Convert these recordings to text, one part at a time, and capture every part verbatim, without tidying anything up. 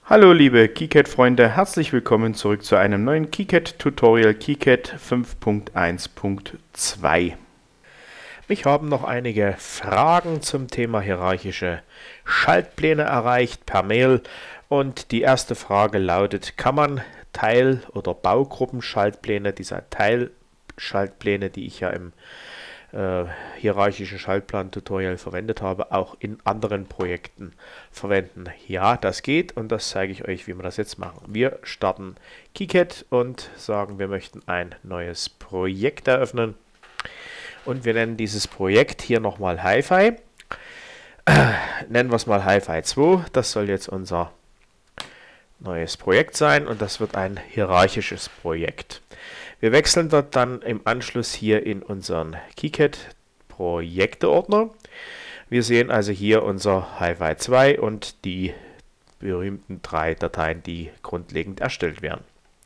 Hallo liebe KiCad-Freunde, herzlich willkommen zurück zu einem neuen KiCad-Tutorial KiCad fünf Punkt eins Punkt zwei. Mich haben noch einige Fragen zum Thema hierarchische Schaltpläne erreicht per Mail und die erste Frage lautet: Kann man Teil- oder Baugruppenschaltpläne, diese Teilschaltpläne, die ich ja im äh, hierarchischen Schaltplan-Tutorial verwendet habe, auch in anderen Projekten verwenden? Ja, das geht und das zeige ich euch, wie wir das jetzt machen. Wir starten KiCad und sagen, wir möchten ein neues Projekt eröffnen und wir nennen dieses Projekt hier nochmal HiFi. Äh, nennen wir es mal HiFi zwei. Das soll jetzt unser neues Projekt sein und das wird ein hierarchisches Projekt. Wir wechseln dort dann im Anschluss hier in unseren KiCad Projekteordner. Wir sehen also hier unser HiFi zwei und die berühmten drei Dateien, die grundlegend erstellt werden.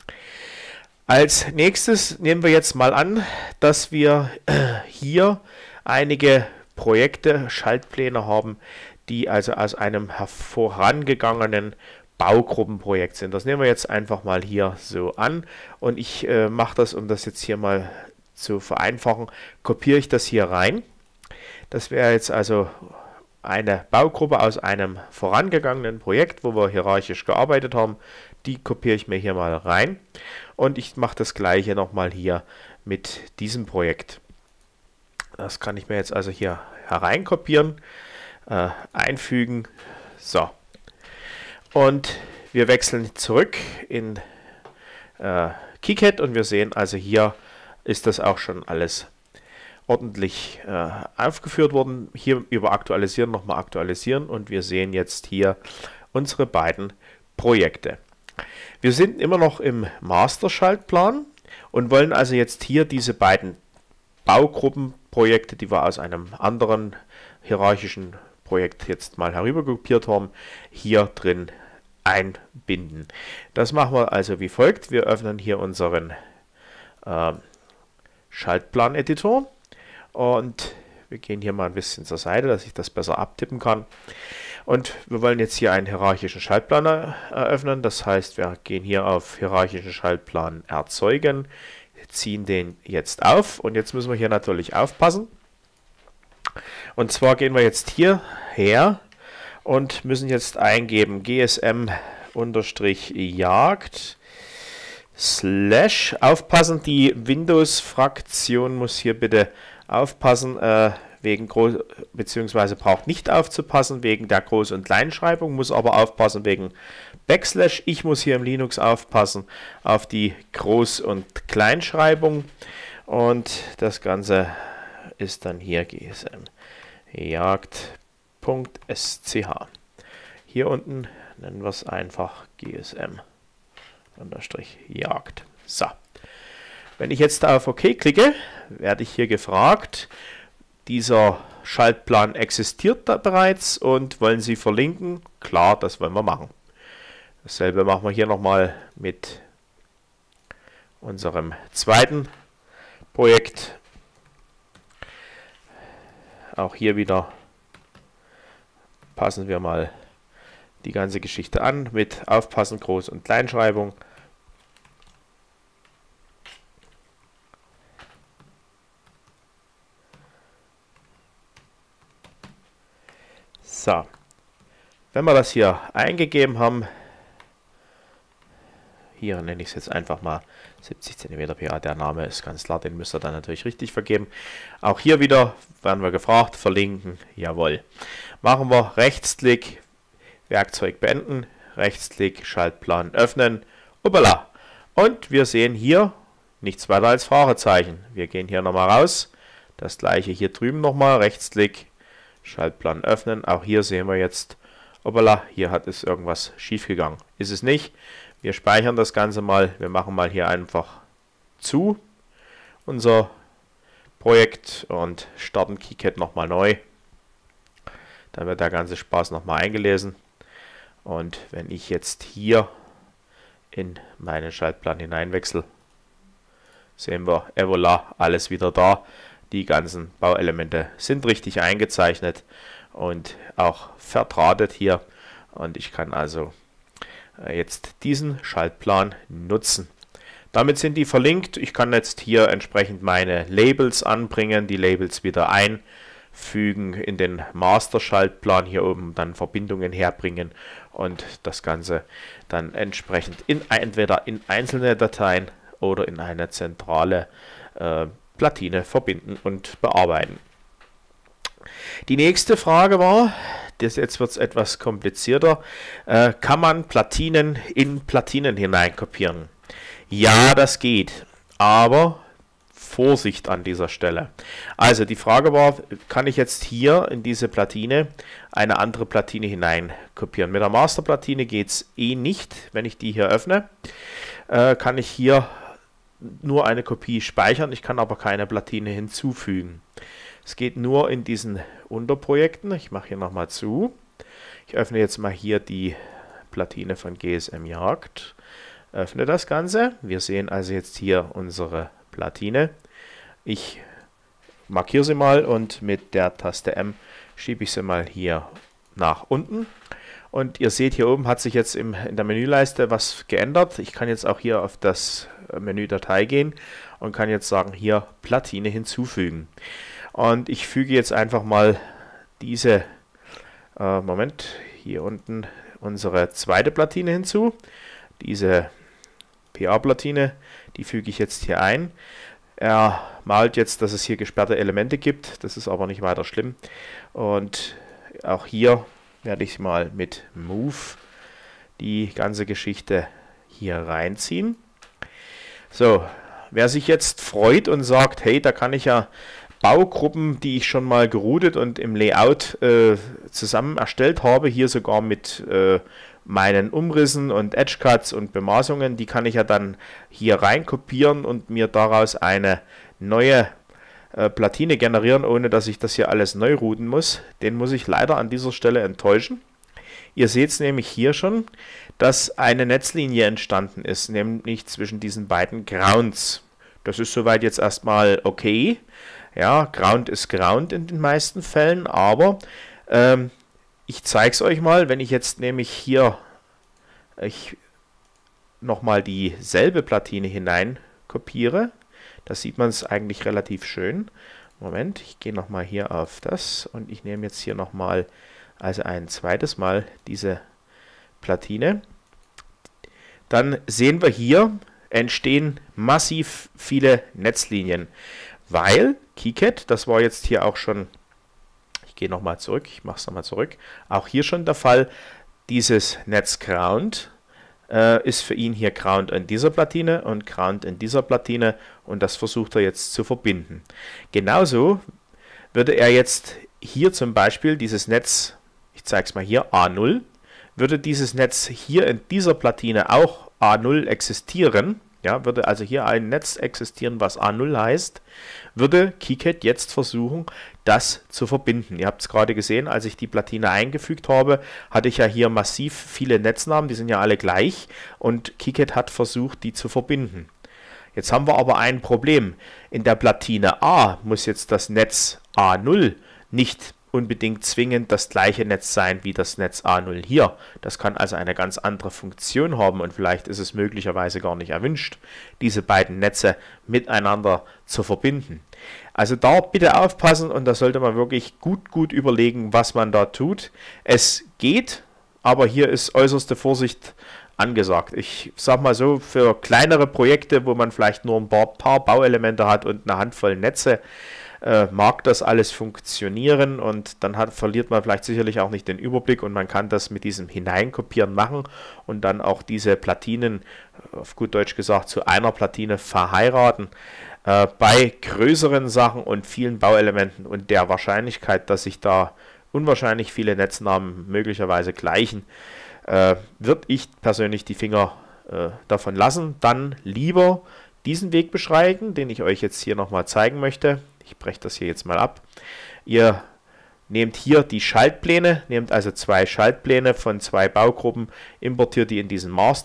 Als nächstes nehmen wir jetzt mal an, dass wir hier einige Projekte, Schaltpläne haben, die also aus einem hervorangegangenen Baugruppenprojekt sind. Das nehmen wir jetzt einfach mal hier so an und ich äh, mache das, um das jetzt hier mal zu vereinfachen, kopiere ich das hier rein. Das wäre jetzt also eine Baugruppe aus einem vorangegangenen Projekt, wo wir hierarchisch gearbeitet haben. Die kopiere ich mir hier mal rein und ich mache das gleiche nochmal hier mit diesem Projekt. Das kann ich mir jetzt also hier hereinkopieren, äh, einfügen. So. Und wir wechseln zurück in äh, KiCad und wir sehen also, hier ist das auch schon alles ordentlich äh, aufgeführt worden. Hier über Aktualisieren nochmal aktualisieren und wir sehen jetzt hier unsere beiden Projekte. Wir sind immer noch im Master-Schaltplan und wollen also jetzt hier diese beiden Baugruppenprojekte, die wir aus einem anderen hierarchischen Projekt jetzt mal herüberkopiert haben, hier drin einbinden. Das machen wir also wie folgt. Wir öffnen hier unseren äh, Schaltplan-Editor und wir gehen hier mal ein bisschen zur Seite, dass ich das besser abtippen kann. Und wir wollen jetzt hier einen hierarchischen Schaltplan eröffnen. Das heißt, wir gehen hier auf hierarchischen Schaltplan erzeugen, ziehen den jetzt auf und jetzt müssen wir hier natürlich aufpassen. Und zwar gehen wir jetzt hier her und müssen jetzt eingeben G S M-Jagd slash. Aufpassen, die Windows-Fraktion muss hier bitte aufpassen, äh, wegen Groß- beziehungsweise braucht nicht aufzupassen wegen der Groß- und Kleinschreibung, muss aber aufpassen wegen Backslash. Ich muss hier im Linux aufpassen auf die Groß- und Kleinschreibung und das Ganze ist dann hier G S M Jagd Punkt S C H. Hier unten nennen wir es einfach G S M Jagd. So. Wenn ich jetzt auf OK klicke, werde ich hier gefragt, dieser Schaltplan existiert da bereits und wollen Sie verlinken? Klar, das wollen wir machen. Dasselbe machen wir hier nochmal mit unserem zweiten Projekt. Auch hier wieder passen wir mal die ganze Geschichte an mit Aufpassen, Groß- und Kleinschreibung. So, wenn wir das hier eingegeben haben, hier nenne ich es jetzt einfach mal siebzig Zentimeter P A, der Name ist ganz klar, den müsst ihr dann natürlich richtig vergeben. Auch hier wieder werden wir gefragt, verlinken, jawohl. Machen wir Rechtsklick, Werkzeug beenden, Rechtsklick, Schaltplan öffnen, hoppala. Und wir sehen hier nichts weiter als Fragezeichen. Wir gehen hier nochmal raus, das gleiche hier drüben nochmal, Rechtsklick, Schaltplan öffnen. Auch hier sehen wir jetzt, hoppala, hier hat es irgendwas schief gegangen. Ist es nicht. Wir speichern das Ganze mal. Wir machen mal hier einfach zu unser Projekt und starten KiCad nochmal neu. Dann wird der ganze Spaß nochmal eingelesen. Und wenn ich jetzt hier in meinen Schaltplan hineinwechsel, sehen wir, et voilà, alles wieder da. Die ganzen Bauelemente sind richtig eingezeichnet und auch verdrahtet hier. Und ich kann also äh, jetzt diesen Schaltplan nutzen. Damit sind die verlinkt. Ich kann jetzt hier entsprechend meine Labels anbringen, die Labels wieder einfügen in den Master-Schaltplan, hier oben dann Verbindungen herbringen und das Ganze dann entsprechend in, entweder in einzelne Dateien oder in eine zentrale äh, Platine verbinden und bearbeiten. Die nächste Frage war, das, jetzt wird es etwas komplizierter, äh, kann man Platinen in Platinen hineinkopieren? Ja, das geht, aber Vorsicht an dieser Stelle. Also die Frage war, kann ich jetzt hier in diese Platine eine andere Platine hinein kopieren? Mit der Masterplatine geht es eh nicht. Wenn ich die hier öffne, äh, kann ich hier nur eine Kopie speichern. Ich kann aber keine Platine hinzufügen. Es geht nur in diesen Unterprojekten. Ich mache hier nochmal zu. Ich öffne jetzt mal hier die Platine von G S M Jagd. Öffne das Ganze. Wir sehen also jetzt hier unsere Platine. Ich markiere sie mal und mit der Taste M schiebe ich sie mal hier nach unten. Und ihr seht, hier oben hat sich jetzt im, in der Menüleiste was geändert. Ich kann jetzt auch hier auf das Menü Datei gehen und kann jetzt sagen, hier Platine hinzufügen. Und ich füge jetzt einfach mal diese, äh, Moment, hier unten unsere zweite Platine hinzu. Diese P A-Platine, die füge ich jetzt hier ein. Er malt jetzt, dass es hier gesperrte Elemente gibt. Das ist aber nicht weiter schlimm. Und auch hier werde ich mal mit Move die ganze Geschichte hier reinziehen. So, wer sich jetzt freut und sagt, hey, da kann ich ja Baugruppen, die ich schon mal geroutet und im Layout äh, zusammen erstellt habe, hier sogar mit äh, meinen Umrissen und Edgecuts und Bemaßungen, die kann ich ja dann hier rein kopieren und mir daraus eine neue äh, Platine generieren, ohne dass ich das hier alles neu routen muss. Den muss ich leider an dieser Stelle enttäuschen. Ihr seht es nämlich hier schon, dass eine Netzlinie entstanden ist, nämlich zwischen diesen beiden Grounds. Das ist soweit jetzt erstmal okay. Ja, Ground ist Ground in den meisten Fällen, aber ähm, ich zeige es euch mal, wenn ich jetzt nämlich hier ich nochmal dieselbe Platine hinein kopiere. Da sieht man es eigentlich relativ schön. Moment, ich gehe nochmal hier auf das und ich nehme jetzt hier nochmal also ein zweites Mal diese Platine. Dann sehen wir hier, entstehen massiv viele Netzlinien, weil KiCad, das war jetzt hier auch schon, ich gehe nochmal zurück, ich mache es nochmal zurück, auch hier schon der Fall, dieses Netz Ground äh, ist für ihn hier Ground in dieser Platine und Ground in dieser Platine und das versucht er jetzt zu verbinden. Genauso würde er jetzt hier zum Beispiel dieses Netz, ich zeige es mal hier, A null, würde dieses Netz hier in dieser Platine auch A null existieren, ja, würde also hier ein Netz existieren, was A null heißt, würde KiCad jetzt versuchen, das zu verbinden. Ihr habt es gerade gesehen, als ich die Platine eingefügt habe, hatte ich ja hier massiv viele Netznamen, die sind ja alle gleich und KiCad hat versucht, die zu verbinden. Jetzt haben wir aber ein Problem. In der Platine A muss jetzt das Netz A null nicht unbedingt zwingend das gleiche Netz sein wie das Netz A null hier. Das kann also eine ganz andere Funktion haben und vielleicht ist es möglicherweise gar nicht erwünscht, diese beiden Netze miteinander zu verbinden. Also da bitte aufpassen und da sollte man wirklich gut, gut überlegen, was man da tut. Es geht, aber hier ist äußerste Vorsicht angesagt. Ich sag mal so, für kleinere Projekte, wo man vielleicht nur ein paar, paar Bauelemente hat und eine Handvoll Netze, Äh, mag das alles funktionieren und dann hat, verliert man vielleicht sicherlich auch nicht den Überblick und man kann das mit diesem Hineinkopieren machen und dann auch diese Platinen, auf gut Deutsch gesagt, zu einer Platine verheiraten. Äh, bei größeren Sachen und vielen Bauelementen und der Wahrscheinlichkeit, dass sich da unwahrscheinlich viele Netznamen möglicherweise gleichen, äh, würde ich persönlich die Finger äh, davon lassen. Dann lieber diesen Weg beschreiten, den ich euch jetzt hier nochmal zeigen möchte. Ich breche das hier jetzt mal ab. Ihr nehmt hier die Schaltpläne, nehmt also zwei Schaltpläne von zwei Baugruppen, importiert die in diesen Master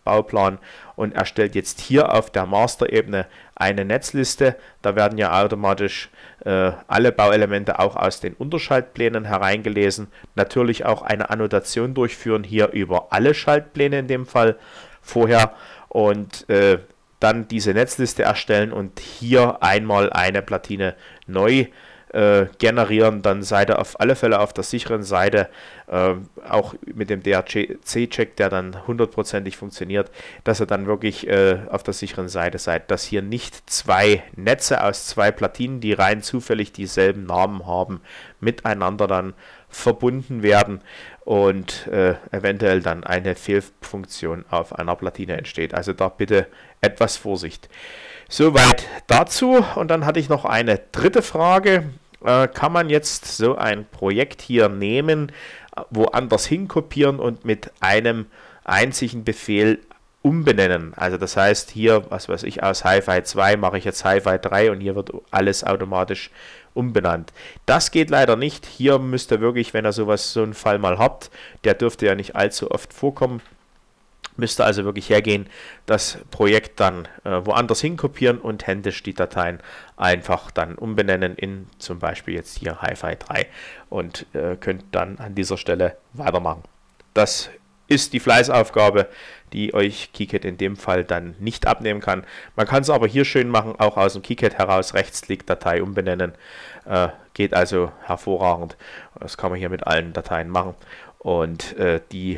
Bauplan und erstellt jetzt hier auf der Master-Ebene eine Netzliste. Da werden ja automatisch äh, alle Bauelemente auch aus den Unterschaltplänen hereingelesen. Natürlich auch eine Annotation durchführen, hier über alle Schaltpläne in dem Fall vorher und äh, dann diese Netzliste erstellen und hier einmal eine Platine neu äh, generieren. Dann seid ihr auf alle Fälle auf der sicheren Seite, äh, auch mit dem D R C-Check, der dann hundertprozentig funktioniert, dass ihr dann wirklich äh, auf der sicheren Seite seid, dass hier nicht zwei Netze aus zwei Platinen, die rein zufällig dieselben Namen haben, miteinander dann verbunden werden und äh, eventuell dann eine Fehlfunktion auf einer Platine entsteht. Also da bitte etwas Vorsicht. Soweit dazu. Und dann hatte ich noch eine dritte Frage. Äh, kann man jetzt so ein Projekt hier nehmen, woanders hinkopieren und mit einem einzigen Befehl umbenennen? Also das heißt hier, was weiß ich, aus Hi-Fi zwei mache ich jetzt Hi-Fi drei und hier wird alles automatisch umbenannt. Das geht leider nicht. Hier müsst ihr wirklich, wenn ihr sowas, so einen Fall mal habt, der dürfte ja nicht allzu oft vorkommen, müsst ihr also wirklich hergehen, das Projekt dann äh, woanders hinkopieren und händisch die Dateien einfach dann umbenennen in zum Beispiel jetzt hier Hi-Fi drei und äh, könnt dann an dieser Stelle weitermachen. Das ist die Fleißaufgabe, die euch KiCad in dem Fall dann nicht abnehmen kann. Man kann es aber hier schön machen, auch aus dem KiCad heraus, Rechtsklick, Datei umbenennen. Äh, geht also hervorragend. Das kann man hier mit allen Dateien machen. Und äh, die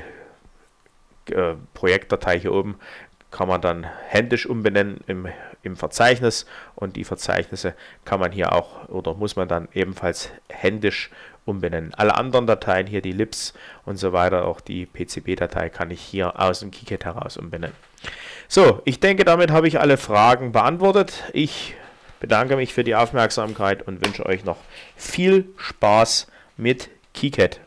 äh, Projektdatei hier oben kann man dann händisch umbenennen im, im Verzeichnis. Und die Verzeichnisse kann man hier auch oder muss man dann ebenfalls händisch umbenennen. Alle anderen Dateien, hier die Libs und so weiter, auch die P C B-Datei kann ich hier aus dem KiCad heraus umbenennen. So, ich denke, damit habe ich alle Fragen beantwortet. Ich bedanke mich für die Aufmerksamkeit und wünsche euch noch viel Spaß mit KiCad.